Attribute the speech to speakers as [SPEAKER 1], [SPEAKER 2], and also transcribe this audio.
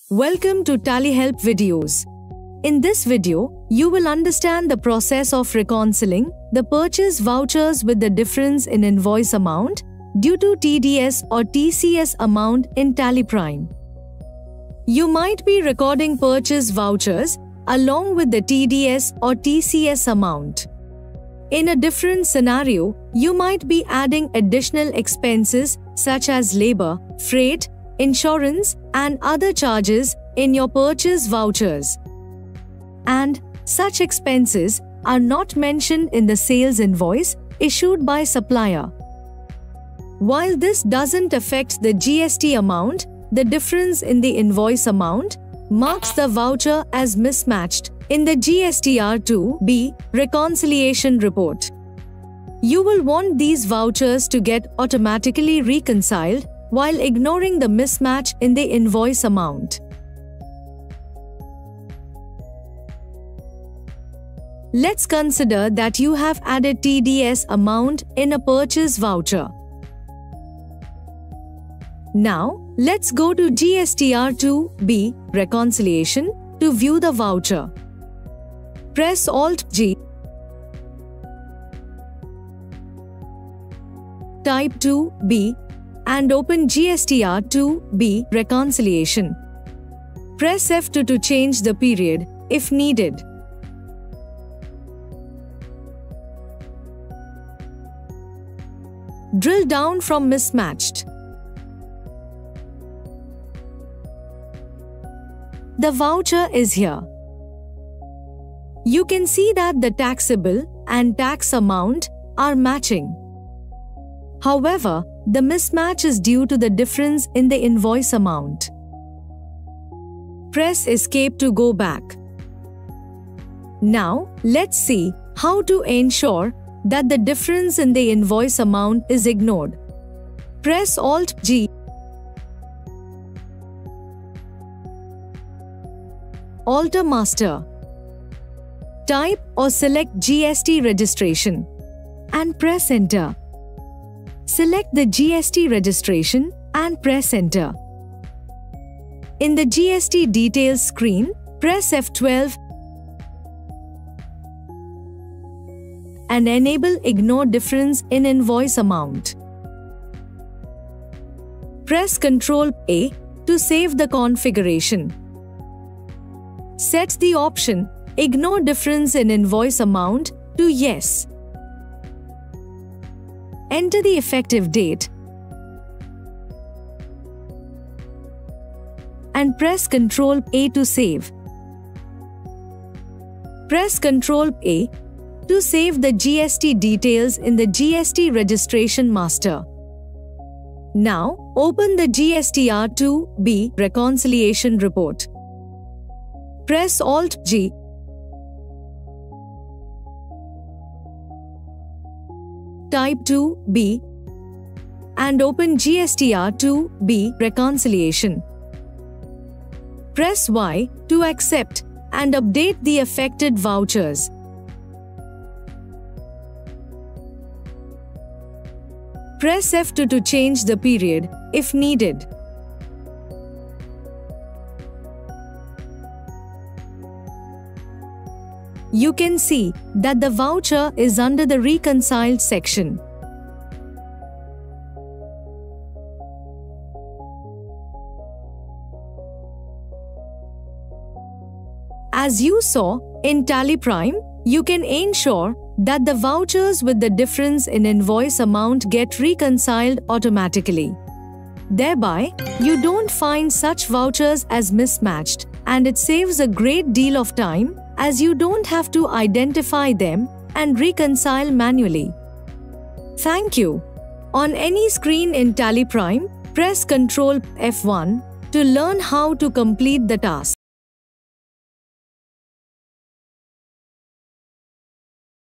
[SPEAKER 1] Welcome to TallyHelp videos. In this video, you will understand the process of reconciling the purchase vouchers with the difference in invoice amount due to TDS or TCS amount in Tally Prime. You might be recording purchase vouchers along with the TDS or TCS amount. In a different scenario, you might be adding additional expenses such as labor, freight, insurance, and other charges in your purchase vouchers. And such expenses are not mentioned in the sales invoice issued by supplier. While this doesn't affect the GST amount, the difference in the invoice amount marks the voucher as mismatched in the GSTR2B reconciliation report. You will want these vouchers to get automatically reconciled while ignoring the mismatch in the invoice amount. Let's consider that you have added TDS amount in a purchase voucher. Now, let's go to GSTR2B reconciliation to view the voucher. Press Alt-G. Type 2B and open GSTR2B reconciliation. Press F2 to change the period if needed. Drill down from mismatched. The voucher is here. You can see that the taxable and tax amount are matching. However, the mismatch is due to the difference in the invoice amount. Press Escape to go back. Now, let's see how to ensure that the difference in the invoice amount is ignored. Press Alt-G. Alter Master. Type or select GST registration and press Enter. Select the GST registration and press Enter. In the GST details screen, press F12 and enable Ignore Difference in Invoice Amount. Press Ctrl-A to save the configuration. Set the option Ignore Difference in Invoice Amount to Yes. Enter the effective date and press Ctrl-A to save. Press Ctrl-A to save the GST details in the GST Registration Master. Now, open the GSTR2B reconciliation report. Press Alt-G. Type 2B and open GSTR2B reconciliation. Press Y to accept and update the affected vouchers. Press F2 to change the period if needed. You can see that the voucher is under the Reconciled section. As you saw, in Tally Prime, you can ensure that the vouchers with the difference in invoice amount get reconciled automatically. Thereby, you don't find such vouchers as mismatched, and it saves a great deal of time as you don't have to identify them and reconcile manually. Thank you. On any screen in Tally Prime, press Ctrl F1 to learn how to complete the task.